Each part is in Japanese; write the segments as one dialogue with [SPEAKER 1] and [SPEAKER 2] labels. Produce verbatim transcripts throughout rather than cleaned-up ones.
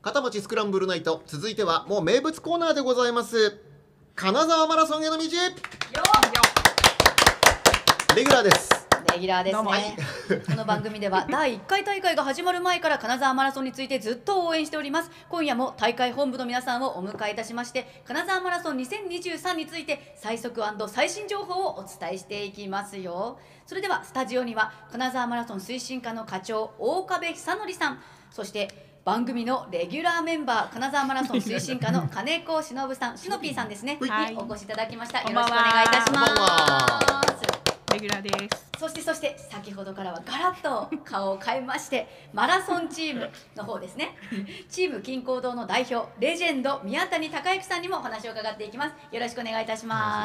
[SPEAKER 1] 片町スクランブルナイト、続いてはもう名物コーナーでございます。金沢マラソンへの道。レギュラーです。
[SPEAKER 2] レギュラーですね。この番組ではだいいっかい大会が始まる前から金沢マラソンについてずっと応援しております。今夜も大会本部の皆さんをお迎えいたしまして、金沢マラソンにせんにじゅうさんについて最速&最新情報をお伝えしていきますよ。それではスタジオには金沢マラソン推進課の課長大壁久則さん、そして番組のレギュラーメンバー金沢マラソン推進課の金子忍さん、しのぴーさんですね、はい、お越しいただきました。よろしくお願いいたします。
[SPEAKER 3] レギュラーです。
[SPEAKER 2] そしてそして先ほどからはガラッと顔を変えましてマラソンチームの方ですねチーム金光堂の代表レジェンド宮谷孝之さんにもお話を伺っていきます。よろしくお願いいたします。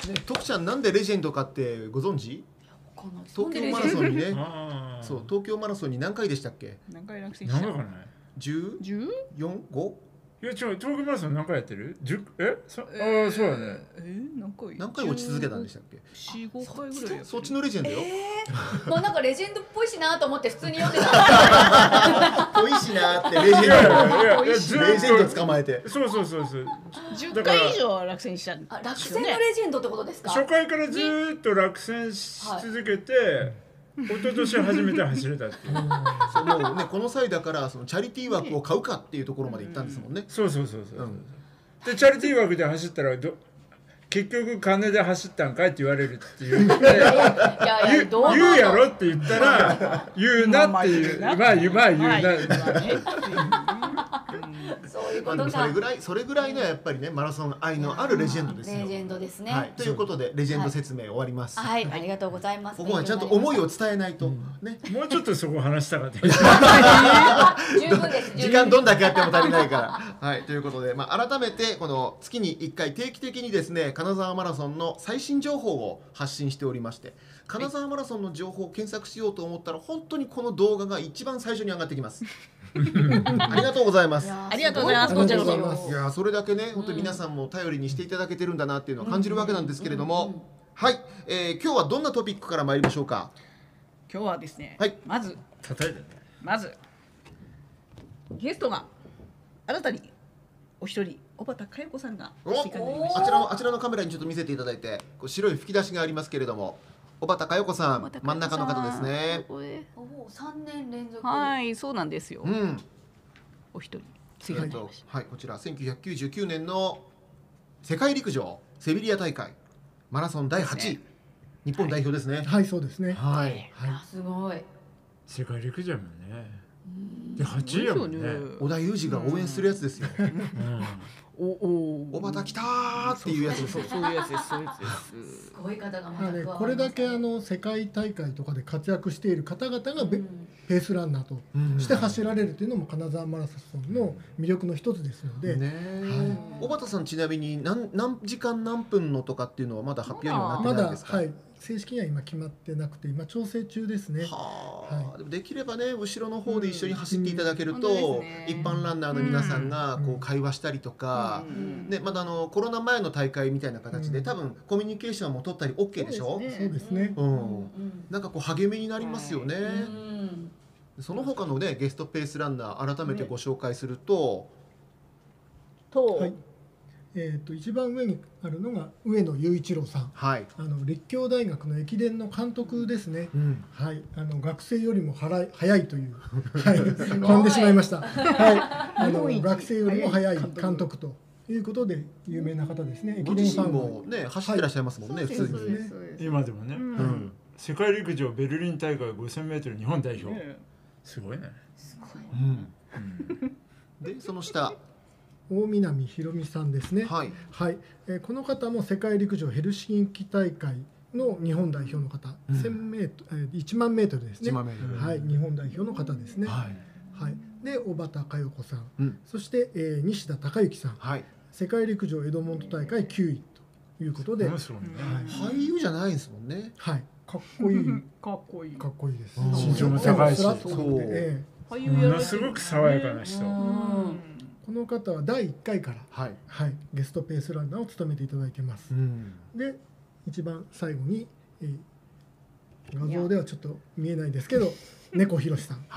[SPEAKER 1] ね、徳ちゃんなんでレジェンドかってご存知？東京マラソンにねそう東京マラソンに何回でしたっけ？
[SPEAKER 3] 何回落選した？
[SPEAKER 4] 何回かない。
[SPEAKER 1] じゅうよん、ご？
[SPEAKER 4] いや違う、東京マラソン何回やってる？じゅうえ？そああそうだね。
[SPEAKER 3] え何回？
[SPEAKER 1] 何回落ち続けたんでしたっけ？
[SPEAKER 3] よん、ごかいぐらい。
[SPEAKER 1] そっちのレジェンドよ。
[SPEAKER 2] えー、もうなんかレジェンドっぽいしなと思って普通に読んでた。
[SPEAKER 1] ぽいしなってレジェンド。レジェンド捕まえて。
[SPEAKER 4] そうそうそうそう。
[SPEAKER 3] じゅっかい以上落選したんですよね。
[SPEAKER 2] あ、落選のレジェンドってことですか？
[SPEAKER 4] 初回からずっと落選し続けて。一昨年初めて走れたっていう。
[SPEAKER 1] そうもうねこの際だからそのチャリティー枠を買うかっていうところまで行ったんですもんね。
[SPEAKER 4] そうそうそうそう。うん、でチャリティー枠で走ったらど結局金で走ったんかいって言われるっていう。言うやろって言ったら言うなっていう。まあ言うまあ言うな。
[SPEAKER 2] そういうことか。
[SPEAKER 1] それぐらいそれぐらいのやっぱりねマラソン愛のあるレジェンドですよ。
[SPEAKER 2] レジェンドですね。
[SPEAKER 1] はい、ということでレジェンド説明終わります。
[SPEAKER 2] はい、はい、ありがとうございます。
[SPEAKER 1] ここはちゃんと思いを伝えないと、うん、ね。
[SPEAKER 4] もうちょっとそこ話したかった。
[SPEAKER 2] 十分です。
[SPEAKER 1] 時間どんだけあっても足りないから。はい、ということで、まあ改めてこの月にいっかい定期的にですね金沢マラソンの最新情報を発信しておりまして、金沢マラソンの情報を検索しようと思ったら本当にこの動画が一番最初に上がってきます。ありがとうございます。
[SPEAKER 3] ありがとうございます。こちらこそ。
[SPEAKER 1] いやそれだけね本当に皆さんも頼りにしていただけてるんだなっていうのを感じるわけなんですけれども、はい、えー、今日はどんなトピックから参りましょうか。
[SPEAKER 3] 今日はですね、
[SPEAKER 1] はい、
[SPEAKER 3] まず
[SPEAKER 4] 叩いてね。
[SPEAKER 3] まずゲストが新たにお一人小畑佳代子さんが
[SPEAKER 1] おあちらのあちらのカメラにちょっと見せていただいて、こう白い吹き出しがありますけれども、小畑佳代子さん真ん中の方ですね。
[SPEAKER 2] おさんねん連続。
[SPEAKER 3] はい、そうなんですよ。
[SPEAKER 1] うん、
[SPEAKER 3] お一人
[SPEAKER 1] 追加になりました。はい、こちらせんきゅうひゃくきゅうじゅうきゅうねんの世界陸上セビリア大会マラソンだいはちい、日本代表ですね。
[SPEAKER 5] はい、はい、そうですね。
[SPEAKER 1] はい、
[SPEAKER 2] はい、すごい。
[SPEAKER 4] 世界陸上もね。ではちいやもんね。
[SPEAKER 1] 織田裕二が応援するやつですよ。
[SPEAKER 3] おお、
[SPEAKER 1] 小畑来たーっていうやつです。
[SPEAKER 3] そういうやつです。そういうやつです。
[SPEAKER 2] すごい方がま
[SPEAKER 5] だこれだけあの世界大会とかで活躍している方々がペースランナーとして走られるというのも金沢マラソンの魅力の一つですので。
[SPEAKER 1] 小畑さんちなみに何何時間何分のとかっていうのはまだ発表にはなってないんですか？
[SPEAKER 5] まだはい。正式には今決まってなくて今調整中ですね。
[SPEAKER 1] はあ、でもできればね後ろの方で一緒に走っていただけると、一般ランナーの皆さんがこう会話したりとか、ね、まだあのコロナ前の大会みたいな形で多分コミュニケーションも取ったり オーケー でしょ。
[SPEAKER 5] そうですね。
[SPEAKER 1] うん、なんかこう励みになりますよね。その他のねゲストペースランナー改めてご紹介すると、
[SPEAKER 5] と。えー、と一番上にあるのが上野雄一郎さん、
[SPEAKER 1] はい、あ
[SPEAKER 5] の立教大学の駅伝の監督ですね、
[SPEAKER 1] うん、
[SPEAKER 5] はい、あの学生よりも早い早いという、はい、飛んでしまいました、はい、あの学生よりも早い監督ということで有名な方ですね。
[SPEAKER 1] 駅伝ファンもね走ってらっしゃいますもんね、はい、普通に
[SPEAKER 5] ね。
[SPEAKER 4] 今でもね、うん、世界陸上ベルリン大会 ごせんメートル 日本代表、ね、すごいね。
[SPEAKER 2] すごい、
[SPEAKER 1] うんうん、でその下
[SPEAKER 5] 大南博美さんですね。
[SPEAKER 1] はい、
[SPEAKER 5] はい、えー、この方も世界陸上ヘルシンキ大会の日本代表の方、うん、せんメートル、えー、いちまんメートルですね。はい、日本代表の方ですね。はい、はい、で小畑佳代子さん、うん、そして、えー、西田孝之さん、はい、世界陸上エドモント大会きゅういということで、
[SPEAKER 4] ね、
[SPEAKER 1] はい、俳優じゃないですもんね。
[SPEAKER 5] はい、かっこいい、
[SPEAKER 3] かっこいい、
[SPEAKER 5] かっこいいです。
[SPEAKER 4] 身長も高いし、そう、
[SPEAKER 5] え
[SPEAKER 4] ー、ものすごく爽やかな人。
[SPEAKER 5] この方はだいいっかいから、はいはい、ゲストペースランナーを務めていただいてます。うん、で一番最後に、えー、画像ではちょっと見えないですけど猫ひろしさん、はい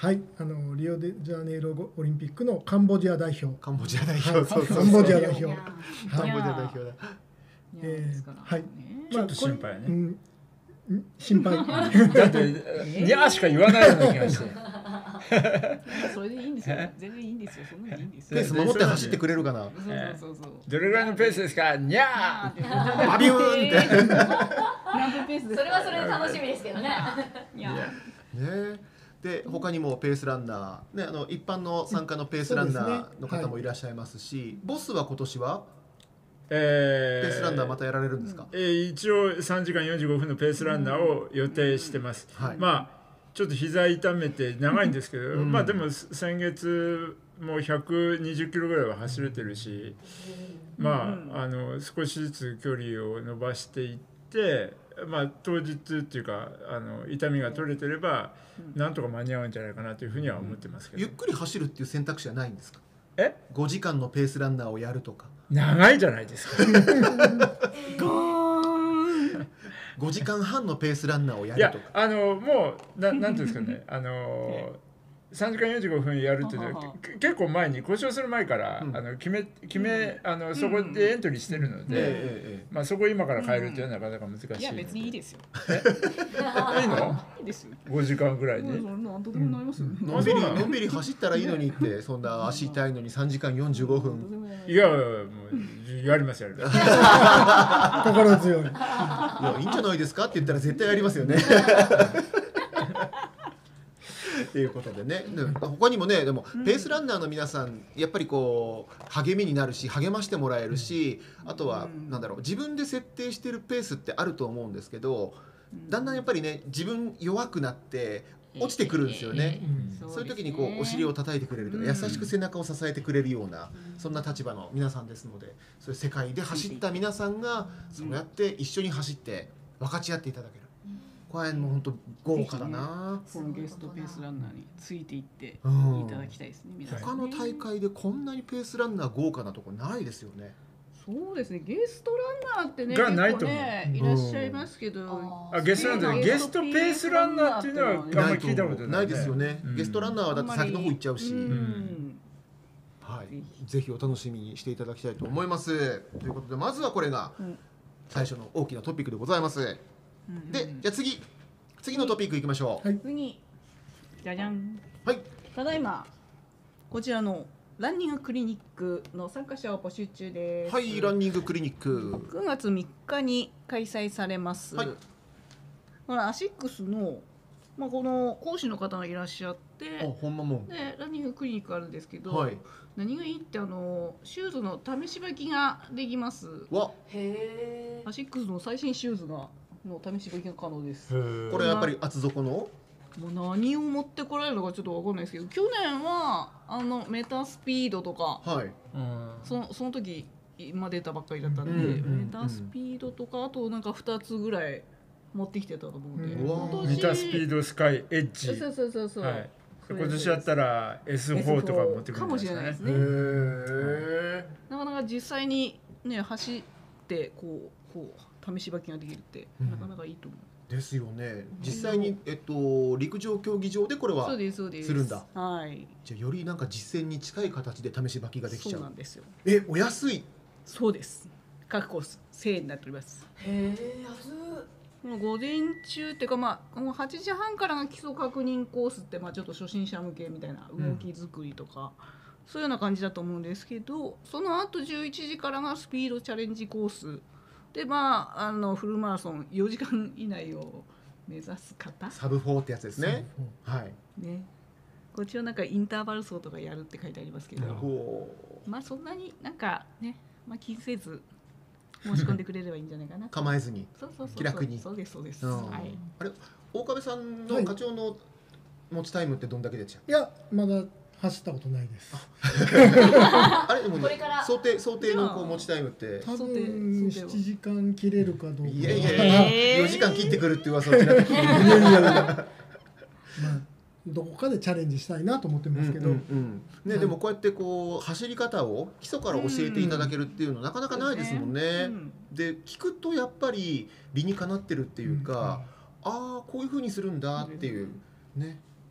[SPEAKER 5] はい、あのリオデジャネイロオリンピックのカンボジア代表。
[SPEAKER 1] カンボジア代表、
[SPEAKER 5] はい、
[SPEAKER 1] そうそう
[SPEAKER 5] カンボジア代表。
[SPEAKER 1] カンボジア代表だ。
[SPEAKER 5] えー、はい。
[SPEAKER 4] ちょっと心配ね。
[SPEAKER 5] うん、心配。
[SPEAKER 4] だってにゃーしか言わないような気がして。
[SPEAKER 3] それでいいんですよ。全然いいんですよ。そんなにいいんですよ。
[SPEAKER 1] ペース守って走ってくれるかな。
[SPEAKER 3] そうそうそう。
[SPEAKER 4] どれぐらいのペースですか。にゃ
[SPEAKER 1] ー。バビューンって。
[SPEAKER 3] 何分ペースですか。
[SPEAKER 2] それはそれで楽しみですけどね。
[SPEAKER 3] にゃ
[SPEAKER 1] ー。ね。で他にもペースランナーね、あの一般の参加のペースランナーの方もいらっしゃいますし、ボスは今年は
[SPEAKER 4] えー、
[SPEAKER 1] ペースランナーまたやられるんですか。
[SPEAKER 4] えー、一応さんじかんよんじゅうごふんのペースランナーを予定してます。はい、まあちょっと膝痛めて長いんですけど、うん、まあでも先月もひゃくにじゅっキロぐらいは走れてるし、まああの少しずつ距離を伸ばしていって、まあ当日っていうかあの痛みが取れてればなんとか間に合うんじゃないかなというふうには思ってますけど。
[SPEAKER 1] ゆっくり走るっていう選択肢はないんですか。
[SPEAKER 4] え？
[SPEAKER 1] ごじかんのペースランナーをやるとか。
[SPEAKER 4] 長いじゃないですか。
[SPEAKER 1] ごじかんはんのペースランナーをやるとか。
[SPEAKER 4] いやあのもうななんていうんですかね、あのさんじかんよんじゅうごふんやるっていうのは結構前に故障する前から、うん、あの決め決めあのそこでエントリーしてるので、まあそこを今から変えるっていうのはなかなか難しい。
[SPEAKER 3] いや別にいいですよ。
[SPEAKER 4] いいの？い
[SPEAKER 3] いですよ。
[SPEAKER 4] ごじかんぐらいに。
[SPEAKER 3] なんとでもなりますよ。
[SPEAKER 1] のんびりのんびり走ったらいいのにってそんな足痛いのにさんじかんよんじゅうごふん。
[SPEAKER 4] いやもうやりますやります。
[SPEAKER 5] 心強い。い
[SPEAKER 1] やいいんじゃないですかって言ったら絶対やりますよね。ということでね、他にもね、でもペースランナーの皆さんやっぱりこう励みになるし励ましてもらえるし、あとはなんだろう、自分で設定してるペースってあると思うんですけど、だんだんやっぱりね自分弱くなって落ちてくるんですよね。そういう時にこうお尻を叩いてくれるとか、優しく背中を支えてくれるようなそんな立場の皆さんですので、そういう世界で走った皆さんがそうやって一緒に走って分かち合っていただける。これも本当豪華だな。
[SPEAKER 3] このゲストペースランナーについていっていただきたいですね。皆さん。
[SPEAKER 1] 他の大会でこんなにペースランナー豪華なとこないですよね。
[SPEAKER 3] そうですね。ゲストランナーってね、
[SPEAKER 4] がないと思う。
[SPEAKER 3] ね、いらっしゃいますけど、
[SPEAKER 4] あ、ゲストランナー、ゲストペースランナーっていうのはあんまり聞いたことない。
[SPEAKER 1] ないですよね。ゲストランナーはだって先の方行っちゃうし。はい、ぜひお楽しみにしていただきたいと思います。ということでまずはこれが最初の大きなトピックでございます。で、じゃあ次次のトピックいきましょう。
[SPEAKER 3] はい、次じゃじゃん。
[SPEAKER 1] はい。
[SPEAKER 3] ただいまこちらのランニングクリニックの参加者を募集中です。
[SPEAKER 1] はい、ランニングクリニック。
[SPEAKER 3] くがつみっかに開催されます。はい、このアシックスの、まあ、この講師の方がいらっしゃって、
[SPEAKER 1] あ、ほんまもん。
[SPEAKER 3] で、ランニングクリニックあるんですけど、
[SPEAKER 1] はい、
[SPEAKER 3] 何がいいってあのシューズの試し履きができます。
[SPEAKER 1] わ、
[SPEAKER 2] へー。
[SPEAKER 3] アシックスの最新シューズがの試し履きが可能です。
[SPEAKER 1] これやっぱり厚底の？
[SPEAKER 3] もう何を持ってこられるのかちょっとわかんないですけど、去年はあのメタスピードとか、
[SPEAKER 1] はい、
[SPEAKER 3] そのその時今出たばっかりだったんで、うんうんうん、メタスピードとかあとなんかふたつぐらい持ってきてたと思うんで、
[SPEAKER 4] うん、メタスピードスカイエッジ、
[SPEAKER 3] そうそうそうそう、はい、
[SPEAKER 4] 今年やったら エスフォー とか持ってくる
[SPEAKER 3] かもしれないですね。
[SPEAKER 1] へ
[SPEAKER 3] なかなか実際にね走ってこうこう試し履きができるってなかなかいいと思う。
[SPEAKER 1] ですよね。実際に、えっと、陸上競技場でこれはするんだ。
[SPEAKER 3] はい。
[SPEAKER 1] じゃあよりなんか実践に近い形で試し履きができちゃう。
[SPEAKER 3] そうなんですよ。
[SPEAKER 1] え、お安い。
[SPEAKER 3] そうです。各コースせんえんになっております。
[SPEAKER 2] へえ、安い。
[SPEAKER 3] もう午前中っていうか、まあもうはちじはんからが基礎確認コースって、まあちょっと初心者向けみたいな動き作りとか、うん、そういうような感じだと思うんですけど、その後じゅういちじからがスピードチャレンジコース。でまあ、あのフルマラソンよじかん以内を目指す方、
[SPEAKER 1] サブフォーってやつですね。はい
[SPEAKER 3] ね、こちらなんかインターバル走とかやるって書いてありますけど、まあそんなになんかね、まあ、気にせず申し込んでくれればいいんじゃないかな
[SPEAKER 1] 構えずに
[SPEAKER 3] そうそうそう
[SPEAKER 1] 気楽に。
[SPEAKER 3] そうですそうです、はい、
[SPEAKER 1] あれ大壁さんの課長の持ちタイムってどんだけでちゃう？
[SPEAKER 5] いやまだ走ったことないです。
[SPEAKER 1] あれでもね、想定想定のこう持ちタイムって
[SPEAKER 5] 多分しちじかん切れるかどうか。
[SPEAKER 1] いやいやよじかん切ってくるって噂をちらっと聞いて。いやいやまあ
[SPEAKER 5] どこかでチャレンジしたいなと思ってますけど。ね
[SPEAKER 1] でもこうやってこう走り方を基礎から教えていただけるっていうのなかなかないですもんね。で聞くとやっぱり理にかなってるっていうか、ああこういう風にするんだっていうね。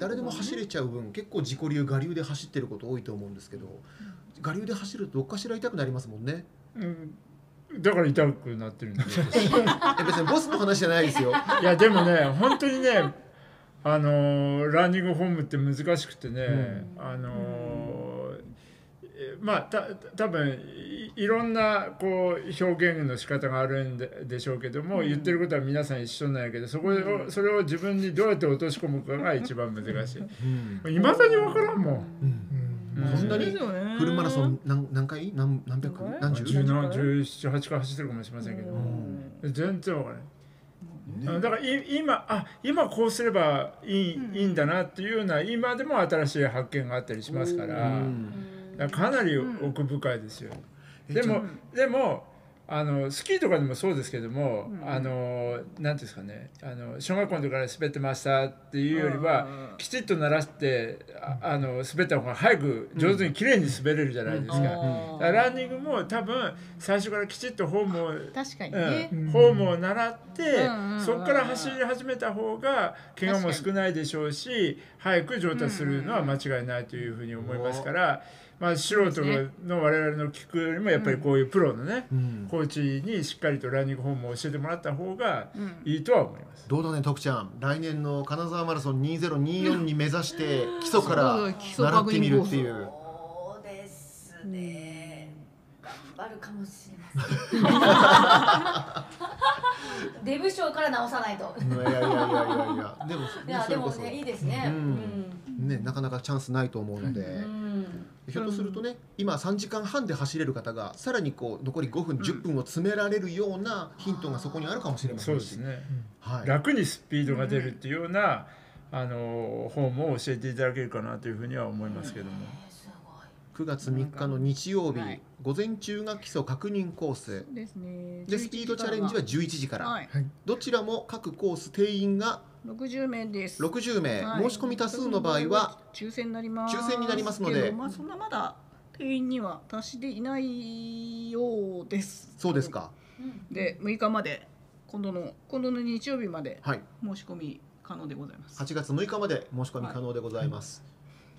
[SPEAKER 1] 誰でも走れちゃう分結構自己流我流で走ってること多いと思うんですけど、我流で走るとどっかしら痛くなりますもんね。
[SPEAKER 4] うん、だから痛くなってるんですよ。
[SPEAKER 1] え別にボスの話じゃないですよ。
[SPEAKER 4] いやでもね本当にねあのランニングフォームって難しくてね、うん、あの、うん、まあた多分 い, いろんなこう表現の仕方があるん で, でしょうけども、うん、言ってることは皆さん一緒なんやけど、そこを、うん、それを自分にどうやって落とし込むかが一番難しい。いま、うん、だに分からんもん。
[SPEAKER 1] うんうん、そんなにフルマラソン 何, 何回 何, 何百何十
[SPEAKER 4] じゅうなな、じゅうなな、はち回走ってるかもしれませんけど、全然分からない。だから今あ今こうすればい い,、うん、いいんだなっていうような今でも新しい発見があったりしますから、うん、だからかなり奥深いですよ。うん、でも、うん、でもあのスキーとかでもそうですけども、うん、あのなんていうんですかね、あの小学校の時から滑ってましたっていうよりは、うん、きちっと鳴らしてああの滑った方が早く上手に綺麗に滑れるじゃないですか。うん、だからランニングも多分最初からきちっとフォームを
[SPEAKER 3] 確かにね、
[SPEAKER 4] うん、フォームを習って、うん、そこから走り始めた方が怪我も少ないでしょうし、早く上達するのは間違いないというふうに思いますから。まあ、素人の我々の聞くよりもやっぱりこういうプロのね、うん、コーチにしっかりとランニングフォームを教えてもらった方がいいとは思います。
[SPEAKER 1] どうだね徳ちゃん、来年の金沢マラソンにせんにじゅうよんに目指して基礎から習ってみるっていう。
[SPEAKER 2] そうですね、頑張るかもしれません。デブ賞から直さないと。
[SPEAKER 1] いやいやいやいやいや、でも
[SPEAKER 2] いやでもねいいですね。
[SPEAKER 1] うん、ねなかなかチャンスないと思うので、うん、ひょっとするとね、今さんじかんはんで走れる方がさらにこう残りごふん、うん、じゅっぷんを詰められるようなヒントがそこにあるかもしれませんし、
[SPEAKER 4] そうですね、はい、楽にスピードが出るっていうような、うん、あのフォームを教えていただけるかなというふうには思いますけども、
[SPEAKER 1] くがつみっかの日曜日、はい、午前中が基礎確認コースですね。でスピードチャレンジはじゅういちじから、はい、どちらも各コース定員が
[SPEAKER 3] ろくじゅうめいです。
[SPEAKER 1] ろくじゅうめい、はい、申し込み多数の場合は
[SPEAKER 3] 抽選になります
[SPEAKER 1] 抽選になりますので、
[SPEAKER 3] まあ、そんなまだ定員には達していないようです。
[SPEAKER 1] そうですか。
[SPEAKER 3] でむいかまで今度の今度の日曜日まで申し込み可能でございます。
[SPEAKER 1] はちがつむいかまで申し込み可能でございます、はい、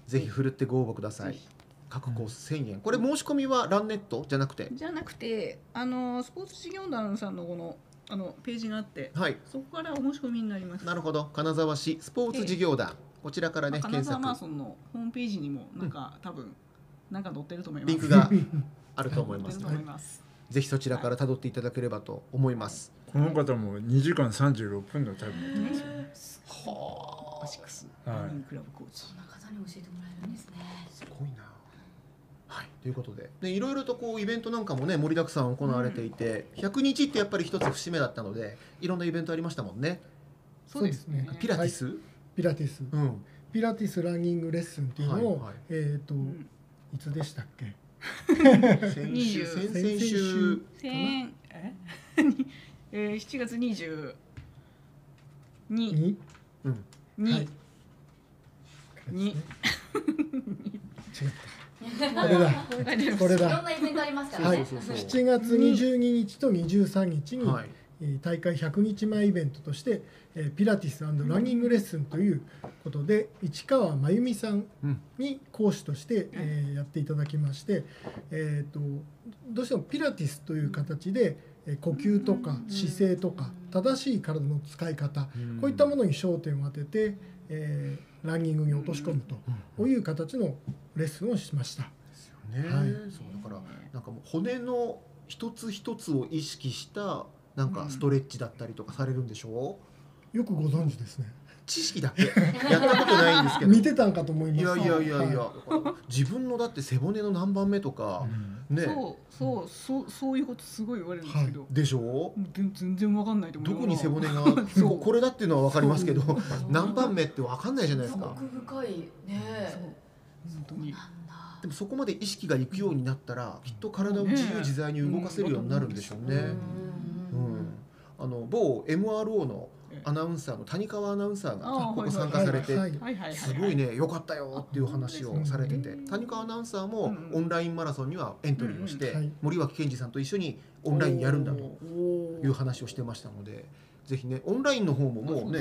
[SPEAKER 1] ぜひふるってご応募ください。各コースせんえん。これ申し込みはランネットじゃなくて
[SPEAKER 3] じゃなくてあのスポーツ事業団さんのこのあのページがあって、はい、そこからお申し込みになります。
[SPEAKER 1] なるほど。金沢市スポーツ事業団、こちらからね、
[SPEAKER 3] まあ、金沢マラソンのホームページにもなんか、うん、多分なんか載ってると思います。
[SPEAKER 1] リンクがあると思いますので、ぜひそちらから辿っていただければと思います。
[SPEAKER 4] この方もにじかんさんじゅうろっぷんのタイム持ってますよ。
[SPEAKER 3] はあ。アシックスランニングクラブコーチ。
[SPEAKER 2] そんな方に教えてもらえるんですね。
[SPEAKER 1] すごいな。はい、ということで、ね、いろいろとこうイベントなんかもね盛りだくさん行われていて、うん、ひゃくにちってやっぱり一つ節目だったのでいろんなイベントありましたもんね。
[SPEAKER 3] そうですね。
[SPEAKER 1] ピラティス、はい、
[SPEAKER 5] ピラティス、うん、ピラティスランニングレッスンっていうのを、はいはい、えっ、ー、と、うん、いつでしたっけ？
[SPEAKER 1] 先週先々週かな。
[SPEAKER 3] ええー、しちがつにじゅうにに、うん、に、はい、に違った。
[SPEAKER 5] これだ。これだ。
[SPEAKER 2] いろんなイベントありますからね。
[SPEAKER 5] しちがつにじゅうににちとにじゅうさんにちに、はい、大会ひゃくにちまえイベントとしてピラティス&ランニングレッスンということで市川真由美さんに講師としてやっていただきまして、えーと、どうしてもピラティスという形で呼吸とか姿勢とか正しい体の使い方、こういったものに焦点を当てて、えー、ランニングに落とし込むという形のレッスンをしました。
[SPEAKER 1] ですよね。はい、そうだからなんかもう骨の一つ一つを意識したなんかストレッチだったりとかされるんでしょ
[SPEAKER 5] う？よくご存知ですね。
[SPEAKER 1] 知識だけやったことないんですけど。
[SPEAKER 5] 見てたんかと思います。
[SPEAKER 1] いやいやいやいや、はい、自分のだって背骨の何番目とか、
[SPEAKER 3] うん、ね。そうそうそうそういうことすごい言われるんですけど。はい、
[SPEAKER 1] でしょ？
[SPEAKER 3] 全然わかんないと思う。
[SPEAKER 1] どこに背骨がそうこれだっていうのはわかりますけど、何番目ってわかんないじゃないですか。
[SPEAKER 2] 奥深いね。
[SPEAKER 3] 本当に。
[SPEAKER 1] でもそこまで意識がいくようになったら、きっと体を自由自在に動かせるようになるんでしょうね。うん。あの某 エムアールオー のアナウンサーの谷川アナウンサーがここ参加されて、すごいね良かったよっていう話をされてて、谷川アナウンサーもオンラインマラソンにはエントリーをして森脇健児さんと一緒にオンラインやるんだという話をしてましたので、ぜひねオンラインの方ももうね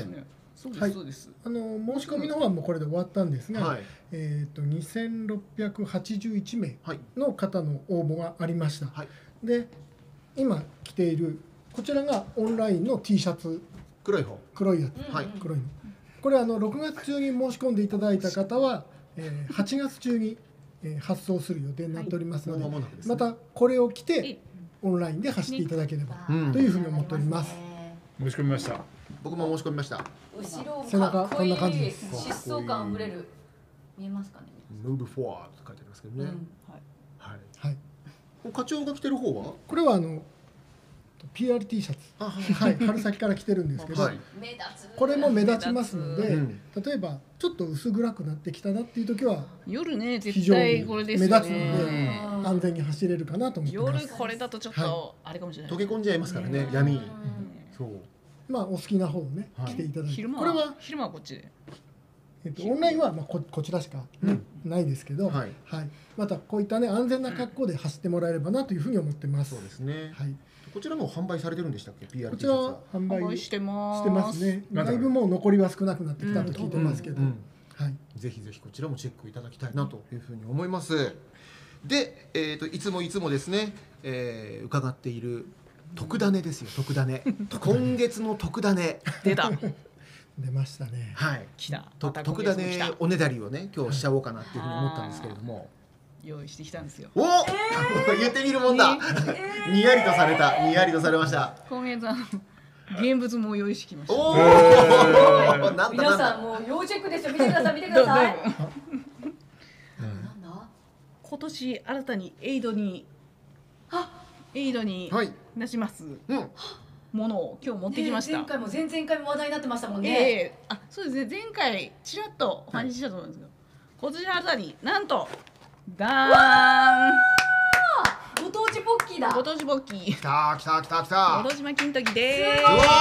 [SPEAKER 3] そうで
[SPEAKER 5] はい
[SPEAKER 3] すそうです。
[SPEAKER 5] あの申し込みの方はもうこれで終わったんですが、
[SPEAKER 1] はい
[SPEAKER 5] えっとにせんろっぴゃくはちじゅういちめい
[SPEAKER 1] はい
[SPEAKER 5] の方の応募がありました。
[SPEAKER 1] はい
[SPEAKER 5] で今着ているこちらがオンラインの T シャツ、
[SPEAKER 1] 黒い方
[SPEAKER 5] 黒いやつ、
[SPEAKER 1] はい
[SPEAKER 5] 黒いの。これあのろくがつ中に申し込んでいただいた方は、えーはちがつ中に、えー発送する予定になっておりますので、
[SPEAKER 1] もう間もなくですね
[SPEAKER 5] またこれを着て
[SPEAKER 3] え
[SPEAKER 5] オンラインで走っていただければ
[SPEAKER 1] うん
[SPEAKER 5] というふうに思っております。
[SPEAKER 4] 申し込みました。
[SPEAKER 1] 僕も申し込みました
[SPEAKER 2] 後ろ
[SPEAKER 5] 背中
[SPEAKER 2] かっこいい
[SPEAKER 5] こんな感じです
[SPEAKER 2] 疾走感あふれる見えますかね。
[SPEAKER 1] Move forward と書いてありますけどね、
[SPEAKER 2] うん
[SPEAKER 3] はい。
[SPEAKER 1] はい
[SPEAKER 5] はい。
[SPEAKER 1] 課長が着てる方は
[SPEAKER 5] これはあの ピーアール T シャツ、
[SPEAKER 1] あはい
[SPEAKER 5] はい、春先から着てるんですけど、
[SPEAKER 1] はい
[SPEAKER 2] 目立つ。
[SPEAKER 5] これも目立ちますので、
[SPEAKER 1] うん
[SPEAKER 5] 例えばちょっと薄暗くなってきたなっていう時は
[SPEAKER 3] 夜ね
[SPEAKER 5] 非
[SPEAKER 3] 絶
[SPEAKER 5] 常に
[SPEAKER 3] 対これですよ
[SPEAKER 5] 目立つので
[SPEAKER 3] ね。
[SPEAKER 2] うん
[SPEAKER 5] 安全に走れるかなと思ってます。
[SPEAKER 3] 夜これだとちょっとあれかもしれない。
[SPEAKER 1] 溶け込んじゃいますからね闇に
[SPEAKER 2] うん
[SPEAKER 1] そう
[SPEAKER 5] まあお好きな方をね、
[SPEAKER 1] はい
[SPEAKER 5] 着ていただいて、
[SPEAKER 3] 昼間
[SPEAKER 5] これは、
[SPEAKER 3] 昼間はこっちで。
[SPEAKER 5] えっと、オンラインはまあここちらしか、
[SPEAKER 1] うん
[SPEAKER 5] ないですけど、
[SPEAKER 1] はい
[SPEAKER 5] またこういったね安全な格好で走ってもらえればなというふうに思ってます。
[SPEAKER 1] そうですね
[SPEAKER 5] はい、
[SPEAKER 1] こちらも販売されてるんでしたっけ ピーアール
[SPEAKER 5] こ
[SPEAKER 1] T
[SPEAKER 5] ちら
[SPEAKER 1] シャツは
[SPEAKER 5] は販売し
[SPEAKER 3] 販売してます。
[SPEAKER 5] てますね。
[SPEAKER 4] まだ
[SPEAKER 5] だいぶもう残りは少なくなってきたと聞いてますけど、
[SPEAKER 1] うんうん
[SPEAKER 5] はい。
[SPEAKER 1] ぜひぜひこちらもチェックいただきたいなというふうに思いますで、えー、といつもいつもですね、えー伺っている特ダネですよ特ダネ今月の特ダネ
[SPEAKER 3] 出た。
[SPEAKER 5] 出ましたね。
[SPEAKER 1] はい
[SPEAKER 3] 来た。
[SPEAKER 1] と
[SPEAKER 3] また
[SPEAKER 1] 特ダネ
[SPEAKER 3] 今月も来た
[SPEAKER 1] おねだりをね今日しちゃおうかなっていうふうに思ったんですけれども、
[SPEAKER 3] 用意してきたんですよ。
[SPEAKER 1] お、言ってみるもんだ、にやりとされたにやりとされました
[SPEAKER 3] 今月あの現物も用意してきました。
[SPEAKER 1] おお、
[SPEAKER 4] へー
[SPEAKER 1] なんだ
[SPEAKER 2] 皆さ
[SPEAKER 1] なんだ
[SPEAKER 2] んもう要チェックですよ。見てください見てください。
[SPEAKER 3] どど
[SPEAKER 2] なんだ。
[SPEAKER 3] 今年新たにエイドにエイドに
[SPEAKER 1] はい
[SPEAKER 3] 出します
[SPEAKER 1] うん
[SPEAKER 3] ものを今日持ってきました。
[SPEAKER 2] ね前回も前々回も話題になってましたもんね。
[SPEAKER 3] ええあそうですね前回ちらっとお話ししたと思うんですけど、こちら新たになんとダー
[SPEAKER 2] ご当地ポッキーだ。
[SPEAKER 3] ンご当地ボッキー
[SPEAKER 1] きたきたきたき
[SPEAKER 3] の
[SPEAKER 1] た
[SPEAKER 3] ど島金時です
[SPEAKER 1] すごい
[SPEAKER 2] お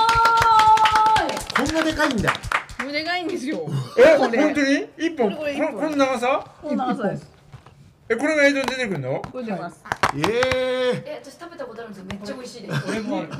[SPEAKER 2] ーい。
[SPEAKER 1] こんなでかいんだ
[SPEAKER 3] これでかいんですよ。
[SPEAKER 4] え、
[SPEAKER 3] これ
[SPEAKER 4] 本当に一本こ
[SPEAKER 3] これ一本
[SPEAKER 4] のこの長さ？
[SPEAKER 3] この長さです。
[SPEAKER 4] え、これが映像に出てくるの？
[SPEAKER 3] これ出ます。
[SPEAKER 1] ええ
[SPEAKER 2] え私食べたことあるんですよ。めっちゃ美味しいです。
[SPEAKER 6] これもある。
[SPEAKER 2] 美味し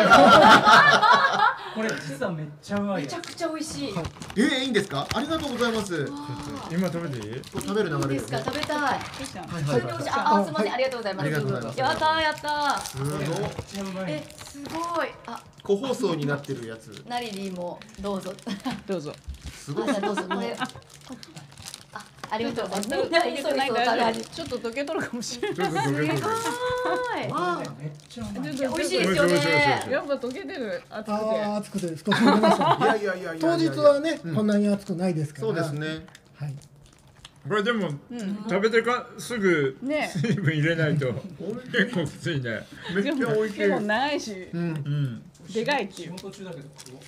[SPEAKER 6] これ実はめっちゃうま
[SPEAKER 2] い。
[SPEAKER 6] いよ
[SPEAKER 2] めちゃ。くちゃ美味しい。
[SPEAKER 1] ー、えー、いいんですかありがとうございます
[SPEAKER 4] 今食べていい？
[SPEAKER 1] 食べる流れ
[SPEAKER 2] いいですか食べたい。
[SPEAKER 1] はい
[SPEAKER 2] 普通に美味しい。ああすみませんありがとうございます。
[SPEAKER 1] ありがとうございます
[SPEAKER 2] やったーやったー。
[SPEAKER 1] すごい
[SPEAKER 6] めっちゃうまい。
[SPEAKER 2] えすごい。あ
[SPEAKER 1] 個包装になってるやつ
[SPEAKER 2] ナリリーもどうぞ。
[SPEAKER 3] どうぞ。
[SPEAKER 1] すごい
[SPEAKER 2] あどうぞこれ。あありがとうございます。みんな急いでそう食べ始
[SPEAKER 3] ちょっと溶けとるかもしれない。
[SPEAKER 4] ちょっと溶けてる。
[SPEAKER 2] め。
[SPEAKER 1] わ
[SPEAKER 6] めっちゃうまい。
[SPEAKER 2] 美味しいですよ
[SPEAKER 4] 美味しい美味しい美味し
[SPEAKER 2] ね
[SPEAKER 4] い。
[SPEAKER 3] やっぱ溶けてる熱く
[SPEAKER 5] あ
[SPEAKER 3] て。
[SPEAKER 5] あ暑くて少し出ましたね。
[SPEAKER 1] いやいやいやいやいや
[SPEAKER 5] 当日はね、
[SPEAKER 1] うん
[SPEAKER 5] こんなに暑くないですから。
[SPEAKER 1] そうですね
[SPEAKER 5] はい。
[SPEAKER 4] これでも
[SPEAKER 3] うん。
[SPEAKER 4] 食べてかすぐ
[SPEAKER 3] ね
[SPEAKER 4] 水分入れないと結構きついね。
[SPEAKER 1] めっちゃ美味しい
[SPEAKER 3] でもないし
[SPEAKER 1] うん
[SPEAKER 4] うん。
[SPEAKER 3] でかいってい
[SPEAKER 6] 仕
[SPEAKER 3] う。
[SPEAKER 6] 事中だけど。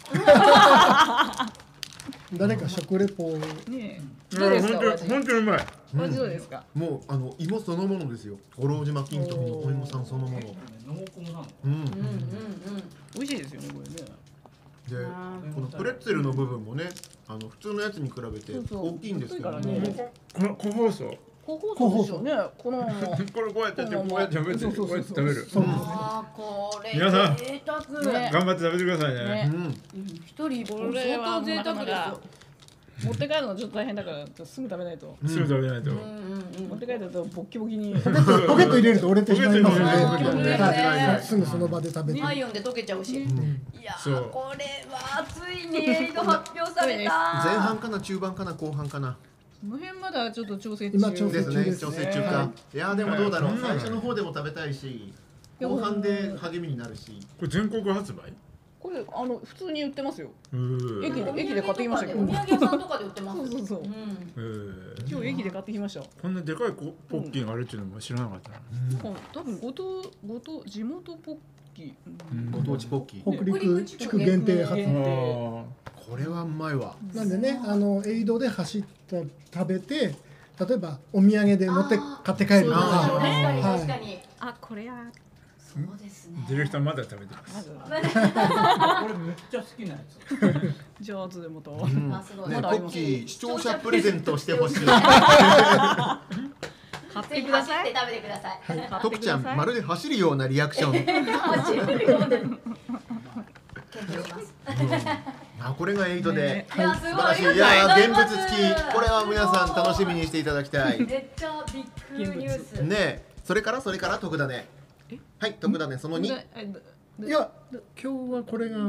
[SPEAKER 5] 誰か食レポを。
[SPEAKER 3] ね
[SPEAKER 4] い
[SPEAKER 3] どうですか
[SPEAKER 4] や本当本当にうまい。
[SPEAKER 3] お味どうですか。
[SPEAKER 1] もうあの芋そのものですよ五郎島金時のお芋さんそのもの
[SPEAKER 6] 濃厚なの。
[SPEAKER 1] うん
[SPEAKER 2] うんうんうん。
[SPEAKER 3] 美味しいですよねこれね。
[SPEAKER 1] でこのプレッツェルの部分もねあの普通のやつに比べて
[SPEAKER 3] そうそう
[SPEAKER 1] 大きいんですけども
[SPEAKER 3] 大きいからね
[SPEAKER 4] この個包装。
[SPEAKER 3] 個包装ですよね。この。
[SPEAKER 4] これこうやってやってこうやって食べて
[SPEAKER 3] そうそうそう
[SPEAKER 4] こうやって食べる。
[SPEAKER 5] そうですね。
[SPEAKER 2] あーこれ
[SPEAKER 4] 皆さん
[SPEAKER 2] 贅沢。
[SPEAKER 3] ね
[SPEAKER 4] 頑張って食べてくださいね。
[SPEAKER 3] ね
[SPEAKER 1] うん
[SPEAKER 2] 一人一
[SPEAKER 3] こ
[SPEAKER 2] 本
[SPEAKER 3] れは
[SPEAKER 2] 相当贅沢ですよ。
[SPEAKER 3] 持って帰るのちょっと大変だからすぐ食べないと。
[SPEAKER 4] すぐ食べないと。
[SPEAKER 2] うんうんうん。
[SPEAKER 3] 持って帰るとボッキボキに。
[SPEAKER 5] ポケット入れると折れてしまいますの
[SPEAKER 1] ポケットに
[SPEAKER 5] で、
[SPEAKER 1] 入れると
[SPEAKER 5] はいすぐその場で食べて。
[SPEAKER 2] 体温で溶けちゃうし。い
[SPEAKER 5] うん
[SPEAKER 2] や
[SPEAKER 4] そう
[SPEAKER 2] ーこれはついにエイド発表された。
[SPEAKER 1] 前半かな中盤かな後半かな
[SPEAKER 3] この辺まだちょっと調整中。
[SPEAKER 5] 今調
[SPEAKER 1] です
[SPEAKER 5] 整中です
[SPEAKER 1] ね調整中
[SPEAKER 3] は
[SPEAKER 1] かいやーでもどうだろう
[SPEAKER 4] うん
[SPEAKER 1] 最初の方でも食べたいし後半で励みになるし
[SPEAKER 4] これ全国発売？
[SPEAKER 3] これあの普通に売ってますよ。
[SPEAKER 4] うー
[SPEAKER 3] 駅で駅で買ってきましたけど。
[SPEAKER 2] お土産屋さんとかで売ってます。
[SPEAKER 3] そうそうそう
[SPEAKER 2] うん。
[SPEAKER 4] えー
[SPEAKER 3] 今日駅で買ってきました。
[SPEAKER 4] こんなでかいポポッキーがあるっていうのも知らなかったな。
[SPEAKER 3] 多分ご当ご当地元ポッキー。
[SPEAKER 1] ご当地ポッキー
[SPEAKER 5] 北陸地区限定発
[SPEAKER 3] 限定
[SPEAKER 4] あ
[SPEAKER 1] これはうまいわ
[SPEAKER 5] なんでね、あのエイドで走った食べて、例えばお土産で持って買って帰るとか、
[SPEAKER 1] あー
[SPEAKER 2] 確かに確か
[SPEAKER 5] はい。
[SPEAKER 2] に。
[SPEAKER 3] あこれや。
[SPEAKER 2] そうですね
[SPEAKER 4] ー。ディレクターまだ食べてま。
[SPEAKER 3] ますず
[SPEAKER 6] これめっちゃ好きなやつ。
[SPEAKER 3] じゃあ後でまた。
[SPEAKER 1] うん
[SPEAKER 2] あすごい
[SPEAKER 1] ね
[SPEAKER 3] まだあります
[SPEAKER 1] ポッキー視聴者プレゼントしてほしい
[SPEAKER 3] 買っ
[SPEAKER 2] ぜひ
[SPEAKER 3] てください
[SPEAKER 2] 走って。食べてください。
[SPEAKER 3] 買って
[SPEAKER 1] 徳ちゃん
[SPEAKER 3] ください
[SPEAKER 1] まるで走るようなリアクション
[SPEAKER 2] 走るようで。検討します。
[SPEAKER 1] はあ、これがエイトで、
[SPEAKER 3] ね
[SPEAKER 2] いやすごい
[SPEAKER 1] 素晴らしい。
[SPEAKER 2] あ
[SPEAKER 1] いや
[SPEAKER 2] りがとうござい
[SPEAKER 1] 現物
[SPEAKER 2] ます
[SPEAKER 1] 付き、これは皆さん楽しみにしていただきたい。
[SPEAKER 2] めっちゃビッグニュース。
[SPEAKER 1] ね、それからそれから徳田ね。はい、徳田ね、そのに。
[SPEAKER 5] いや今日はこれが、はい、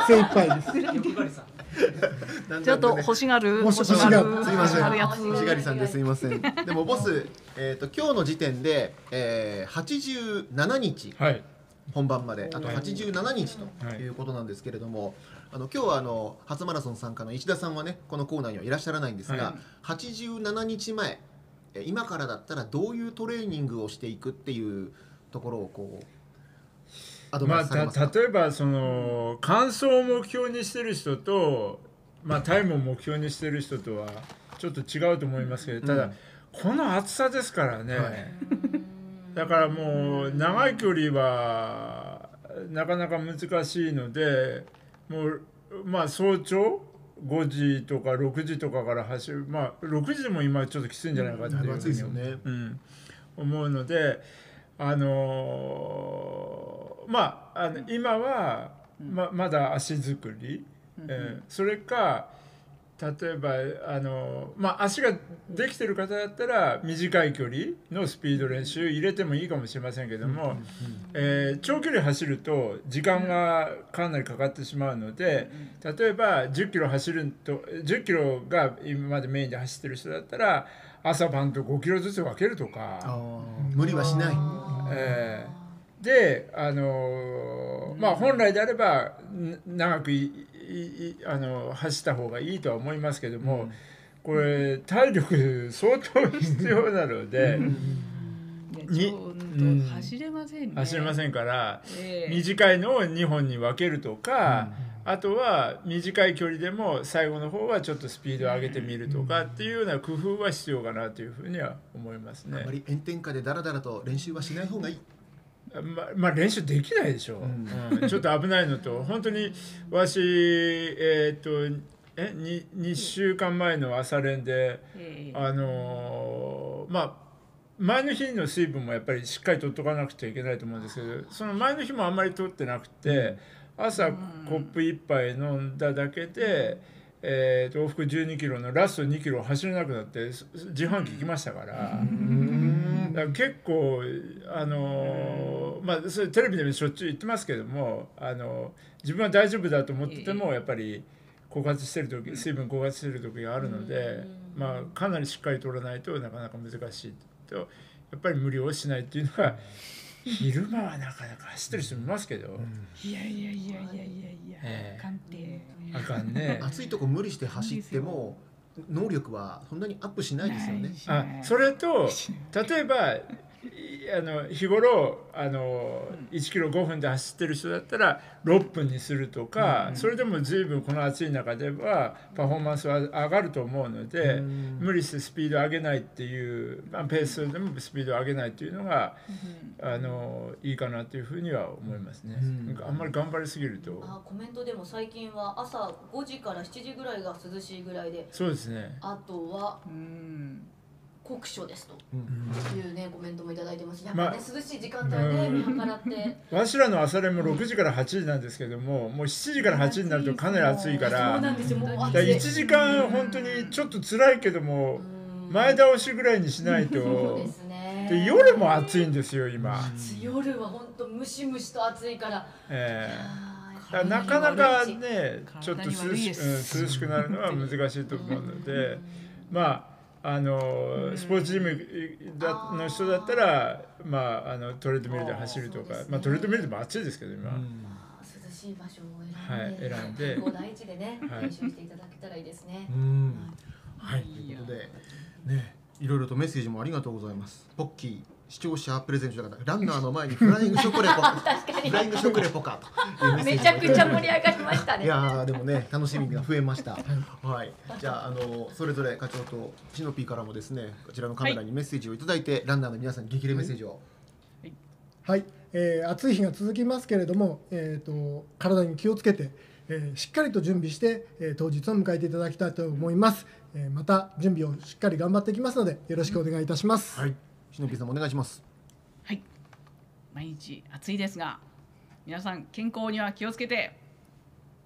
[SPEAKER 5] 精一杯精一杯です
[SPEAKER 6] 欲張りさん。
[SPEAKER 3] ちょっと欲しがる
[SPEAKER 5] 欲しがる
[SPEAKER 1] すいません、
[SPEAKER 3] 欲しがるやつ
[SPEAKER 1] しがりさんですいません。でもボス、えっと今日の時点で、えー、はちじゅうななにち
[SPEAKER 4] はい
[SPEAKER 1] 本番まであとはちじゅうななにちと
[SPEAKER 4] はい
[SPEAKER 1] いうことなんですけれども、あの今日はあの初マラソン参加の石田さんはねこのコーナーにはいらっしゃらないんですが、
[SPEAKER 4] はい、
[SPEAKER 1] はちじゅうななにちまえ、え今からだったらどういうトレーニングをしていくっていうところをこうアドバ
[SPEAKER 4] まあ、
[SPEAKER 1] イスされますか？
[SPEAKER 4] た例えばその完走を目標にしてる人と、まあ、タイムを目標にしてる人とはちょっと違うと思いますけど、ただ、
[SPEAKER 1] うん
[SPEAKER 4] この暑さですからね、
[SPEAKER 1] はい
[SPEAKER 4] だからもう長い距離はなかなか難しいので、もうまあ早朝ごじとかろくじとかから走る、まあろくじでも今ちょっときついんじゃないかっていうふうに
[SPEAKER 1] 暑いですよね。
[SPEAKER 4] うん、思うので、あのーまあ、あの今は ま, まだ足作り、えー、それか例えばあの、まあ、足ができてる方だったら短い距離のスピード練習入れてもいいかもしれませんけども、えー、長距離走ると時間がかなりかかってしまうので、例えばじゅっキロ走るとじゅっキロが今までメインで走ってる人だったら朝晩とごキロずつ分けるとか、
[SPEAKER 1] 無理はしない。
[SPEAKER 4] えー、で、あのー、まあ本来であれば長くいいあの走った方がいいとは思いますけども、うん、これ体力相当必要なので、
[SPEAKER 3] にうん、走れませんね。
[SPEAKER 4] 走れませんから、
[SPEAKER 3] えー、
[SPEAKER 4] 短いのをにほんに分けるとか、うん、あとは短い距離でも最後の方はちょっとスピードを上げてみるとかっていうような工夫は必要かなというふうには思いますね。
[SPEAKER 1] あまり炎天下でだらだらと練習はしない方がいい。
[SPEAKER 4] ままあ練習できないでしょう、うんうん、ちょっと危ないのと本当に私えー、っとえ 2, 2週間前の朝練で、えー、あのー、まあ前の日の水分もやっぱりしっかり取っとかなくちゃいけないと思うんですけど、その前の日もあんまり取ってなくて、朝コップいっぱい飲んだだけで、えー、と往復じゅうにキロのラストにキロ走れなくなって自販機行きましたから。だから結構あのー、まあそれテレビでもしょっちゅう言ってますけども、あのー、自分は大丈夫だと思っててもやっぱり枯渇してる時水分枯渇してる時があるので、まあかなりしっかり取らないとなかなか難しいと、やっぱり無理をしないっていうのが昼間はなかなか走ってる人もいますけど、
[SPEAKER 3] うん、いやいやいやいやいやいや、えー、あかんて
[SPEAKER 4] あかんね。
[SPEAKER 1] 暑いとこ無理して走っても能力はそんなにアップしないですよね。
[SPEAKER 4] あ、それと例えばあの日頃あのいちキロごふんで走ってる人だったらろっぷんにするとか、うん、それでも随分この暑い中ではパフォーマンスは上がると思うので、うん、無理してスピードを上げないっていう、まあ、ペースでもスピードを上げないっていうのが、うん、あのいいかなというふうには思いますね、うん、なんかあんまり頑張りすぎると。
[SPEAKER 2] あ、コメントでも最近は朝ごじからしちじぐらいが涼しいぐらいで、
[SPEAKER 4] そうですね、
[SPEAKER 2] あとは、うん酷暑ですというね、コメントもいただいてます。やっぱね、まあ、涼しい時間帯ね、見計らって。
[SPEAKER 4] わしらの朝練もろくじからはちじなんですけども、もうしちじからはちじになるとかなり暑いから、
[SPEAKER 2] そうなんですよ、もう暑い。
[SPEAKER 4] いちじかん本当にちょっと辛いけども、前倒しぐらいにしないと。
[SPEAKER 2] そうですね。
[SPEAKER 4] で夜も暑いんですよ今。
[SPEAKER 2] 夜は本当ムシムシと暑いから。え
[SPEAKER 4] ー、なかなかね、ちょっと涼し、うん、涼しくなるのは難しいと思うので、まあ。あのスポーツジムの人だったら、まあ、あのトレードミルで走るとか、まあ、トレードミルでも暑いですけど今、うん、
[SPEAKER 2] 涼しい場所を選んで、はい、選んで第一でね、練習していただけたらいいですね。
[SPEAKER 1] はい、はい、ということで、ね、いろいろとメッセージもありがとうございます。ポッキー視聴者プレゼントだからランナーの前にフライング食レポフライング食レポかと
[SPEAKER 2] めちゃくちゃ盛り上がりましたね。
[SPEAKER 1] いやでもね楽しみが増えました。はい、じゃああのそれぞれ課長とシノピーからもですねこちらのカメラにメッセージをいただいて、はい、ランナーの皆さんに激励メッセージを。
[SPEAKER 5] はい、はい、えー、暑い日が続きますけれども、えー、と体に気をつけて、えー、しっかりと準備して、えー、当日を迎えていただきたいと思います。えー、また準備をしっかり頑張っていきますのでよろしくお願いいたします。
[SPEAKER 1] はい、シノピーさんもお願いします。
[SPEAKER 3] はい、毎日暑いですが皆さん健康には気をつけて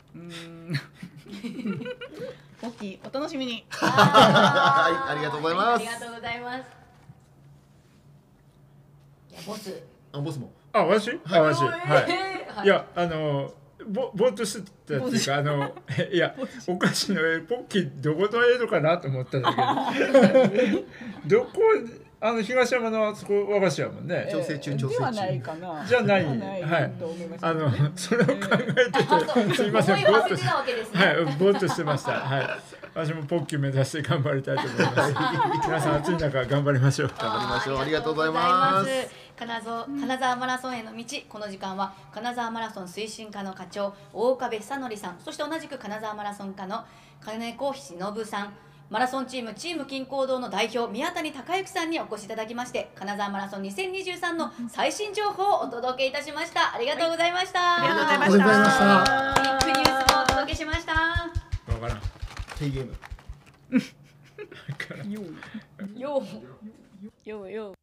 [SPEAKER 3] うーんポッキーお楽しみに。
[SPEAKER 1] はい、ありがとうございます。
[SPEAKER 2] ありがとうございます。いやボス。
[SPEAKER 1] あ、ボスも。
[SPEAKER 4] あ、私？あ、私。はい。
[SPEAKER 2] はい
[SPEAKER 4] いや、あのぼぼーっとしてたっていうか、あのいやお菓子の絵ポッキーどこの絵かなと思ったんだけど、どこあの東山のそこ和菓子やもんね。
[SPEAKER 1] 調整中調整中
[SPEAKER 3] ではないかな。
[SPEAKER 4] じゃない
[SPEAKER 3] ではない
[SPEAKER 4] はい
[SPEAKER 3] と思いますけ
[SPEAKER 4] あの
[SPEAKER 3] どね
[SPEAKER 4] それを考えててすいません
[SPEAKER 2] 思い
[SPEAKER 4] ぼーっとし
[SPEAKER 2] を馳せてたわけですね。
[SPEAKER 4] はいぼーっとしてました。はい。私もポッキー目指して頑張りたいと思います。皆さん暑い中頑張りましょう。
[SPEAKER 1] 頑張りましょう。
[SPEAKER 2] あ
[SPEAKER 1] ありがとうございます。
[SPEAKER 2] ありがとうございます。金沢金沢マラソンへの道、この時間は金沢マラソン推進課の課長大岡部久則さん、そして同じく金沢マラソン課の金子忍さん、マラソンチームチーム金行動の代表宮谷孝之さんにお越しいただきまして、金沢マラソンにせんにじゅうさんの最新情報をお届けいたしました。ありがとうございました。
[SPEAKER 3] ありがとうございま
[SPEAKER 5] ありがとうございま
[SPEAKER 3] した。
[SPEAKER 2] ビッグニュースもお届けしました。
[SPEAKER 4] わからん。
[SPEAKER 1] テイゲーム。
[SPEAKER 3] よう
[SPEAKER 2] よう
[SPEAKER 3] ようよう。